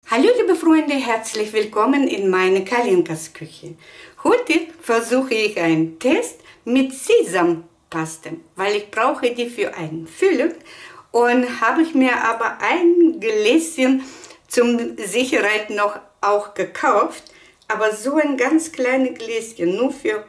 Hallo liebe Freunde, herzlich willkommen in meiner Kalinkas Küche. Heute versuche ich einen Test mit Sesampaste, weil ich brauche die für eine Füllung und habe ich mir aber ein Gläschen zur Sicherheit noch auch gekauft, aber so ein ganz kleines Gläschen, nur für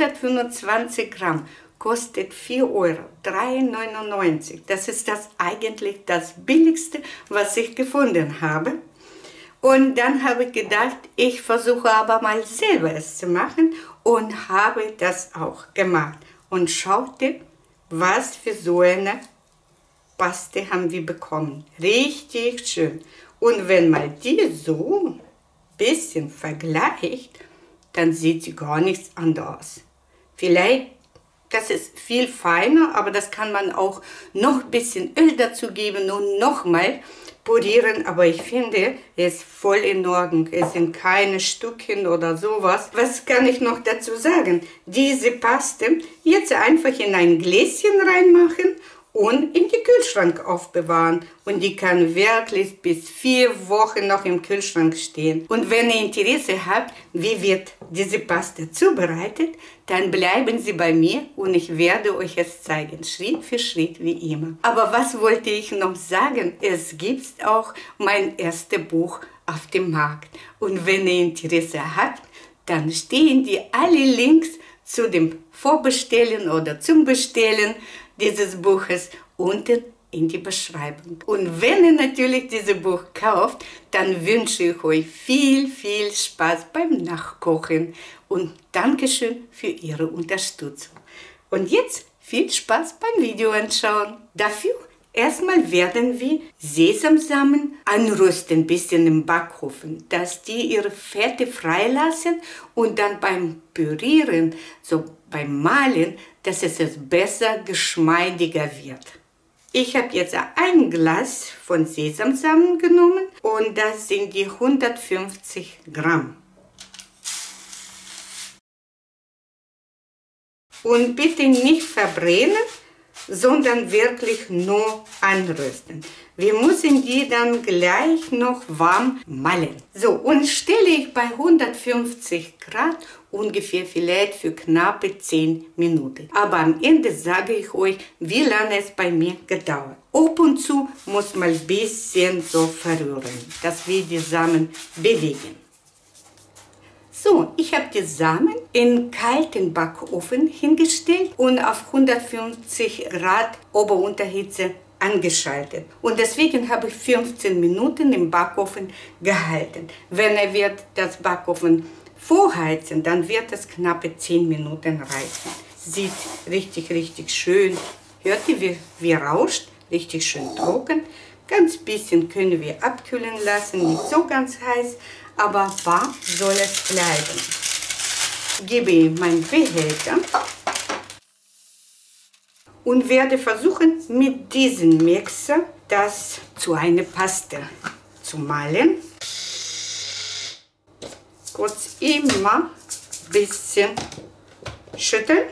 125 Gramm. Kostet 4 Euro, 3,99 €. Das ist eigentlich das Billigste, was ich gefunden habe. Und dann habe ich gedacht, ich versuche aber mal selber es zu machen und habe das auch gemacht. Und schaute, was für so eine Paste haben wir bekommen. Richtig schön. Und wenn man die so ein bisschen vergleicht, dann sieht sie gar nichts anderes aus. Vielleicht, das ist viel feiner, aber das kann man auch noch ein bisschen Öl dazu geben und nochmal purieren, aber ich finde, es ist voll in Ordnung. Es sind keine Stückchen oder sowas. Was kann ich noch dazu sagen? Diese Paste jetzt einfach in ein Gläschen reinmachen und in den Kühlschrank aufbewahren. Und die kann wirklich bis 4 Wochen noch im Kühlschrank stehen. Und wenn ihr Interesse habt, wie wird diese Paste zubereitet, dann bleiben Sie bei mir und ich werde euch es zeigen, Schritt für Schritt wie immer. Aber was wollte ich noch sagen? Es gibt auch mein erstes Buch auf dem Markt. Und wenn ihr Interesse habt, dann stehen die alle Links zu dem Vorbestellen oder zum Bestellen dieses Buches unten in die Beschreibung. Und wenn ihr natürlich dieses Buch kauft, dann wünsche ich euch viel, viel Spaß beim Nachkochen und Dankeschön für Ihre Unterstützung. Und jetzt viel Spaß beim Video anschauen. Dafür erstmal werden wir Sesamsamen anrösten, ein bisschen im Backofen, dass die ihre Fette freilassen und dann beim Pürieren, so beim Mahlen, dass es besser, geschmeidiger wird. Ich habe jetzt ein Glas von Sesamsamen genommen und das sind die 150 Gramm. Und bitte nicht verbrennen, sondern wirklich nur anrösten. Wir müssen die dann gleich noch warm mahlen. So, und stelle ich bei 150 Grad ungefähr vielleicht für knappe 10 Minuten. Aber am Ende sage ich euch, wie lange es bei mir gedauert. Ab und zu muss man ein bisschen so verrühren, dass wir die Samen bewegen. So, ich habe die Samen in kalten Backofen hingestellt und auf 150 Grad Ober-Unterhitze angeschaltet. Und deswegen habe ich 15 Minuten im Backofen gehalten. Wenn er wird das Backofen vorheizen, dann wird es knappe 10 Minuten reichen. Sieht richtig, richtig schön. Hört ihr, wie rauscht? Richtig schön trocken. Ganz bisschen können wir abkühlen lassen, nicht so ganz heiß, aber warm soll es bleiben. Gebe meinen Behälter und werde versuchen, mit diesem Mixer das zu einer Paste zu mahlen. Kurz immer ein bisschen schütteln.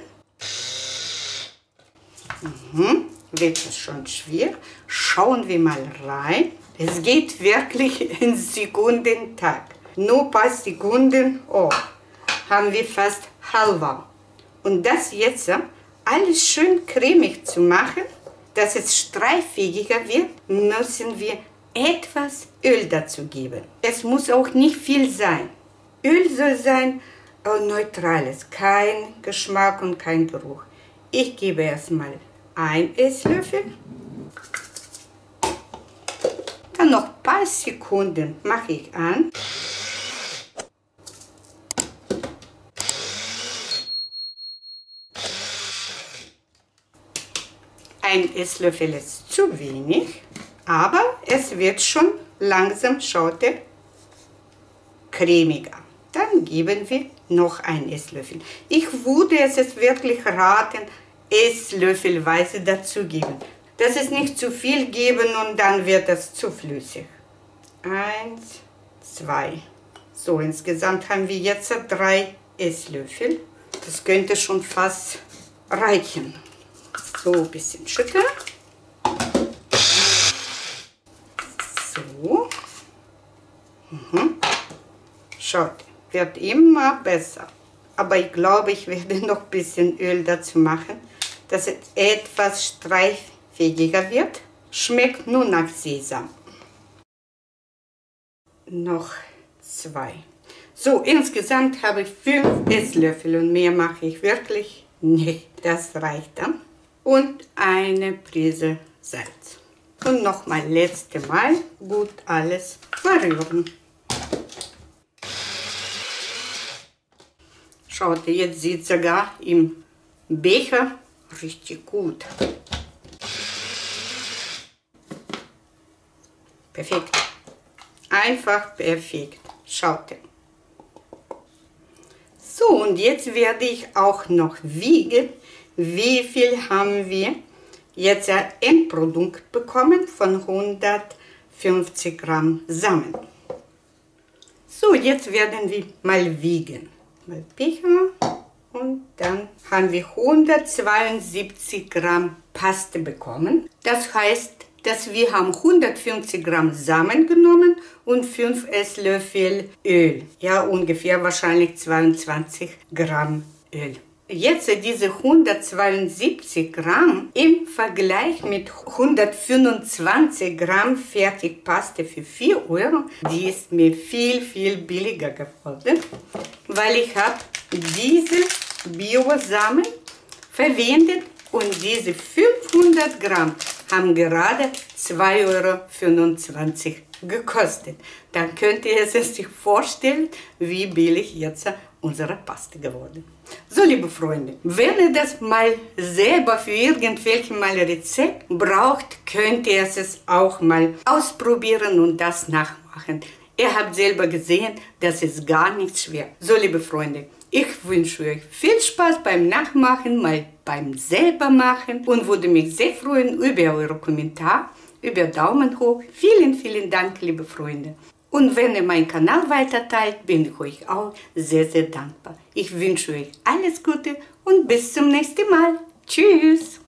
Wird es schon schwer. Schauen wir mal rein. Es geht wirklich in Sekundentakt. Nur ein paar Sekunden, haben wir fast halber. Und das jetzt alles schön cremig zu machen, dass es streiffähiger wird, müssen wir etwas Öl dazu geben. Es muss auch nicht viel sein. Öl soll sein neutrales, kein Geschmack und kein Geruch. Ich gebe erstmal 1 Esslöffel. Dann noch ein paar Sekunden mache ich an. Ein Esslöffel ist zu wenig, aber es wird schon langsam, schaut ihr, cremiger. Dann geben wir noch 1 Esslöffel. Ich würde es wirklich raten, esslöffelweise dazugeben. Das ist nicht zu viel geben und dann wird es zu flüssig. 1, 2. So, insgesamt haben wir jetzt 3 Esslöffel. Das könnte schon fast reichen. So, ein bisschen schütteln. So. Schaut, wird immer besser. Aber ich glaube, ich werde noch ein bisschen Öl dazu machen, dass es etwas streichfähiger wird. Schmeckt nur nach Sesam. Noch 2. So, insgesamt habe ich 5 Esslöffel und mehr mache ich wirklich nicht. Das reicht dann. Und eine Prise Salz. Und nochmal letzte Mal gut alles verrühren. Schaut, jetzt sieht es sogar im Becher richtig gut. Perfekt. Einfach perfekt. Schaut. So, und jetzt werde ich auch noch wiegen, wie viel haben wir jetzt ein Endprodukt bekommen von 150 Gramm Samen. So, jetzt werden wir mal wiegen. Mal Becher und dann haben wir 172 Gramm Paste bekommen. Das heißt, dass wir haben 150 Gramm Samen genommen und 5 Esslöffel Öl. Ja, ungefähr wahrscheinlich 22 Gramm Öl. Jetzt diese 172 Gramm im Vergleich mit 125 Gramm Fertigpaste für 4 €, die ist mir viel, viel billiger geworden, weil ich habe diese Bio-Samen verwendet und diese 500 Gramm haben gerade 2,25 € gekostet. Dann könnt ihr es sich vorstellen, wie billig jetzt unsere Paste geworden. So, liebe Freunde, wenn ihr das mal selber für irgendwelche mal Rezept braucht, könnt ihr es auch mal ausprobieren und das nachmachen. Ihr habt selber gesehen, das ist gar nicht schwer. So, liebe Freunde, ich wünsche euch viel Spaß beim Nachmachen, mal beim selber machen und würde mich sehr freuen über eure Kommentare, über Daumen hoch. Vielen, vielen Dank, liebe Freunde. Und wenn ihr meinen Kanal weiterteilt, bin ich euch auch sehr, sehr dankbar. Ich wünsche euch alles Gute und bis zum nächsten Mal. Tschüss!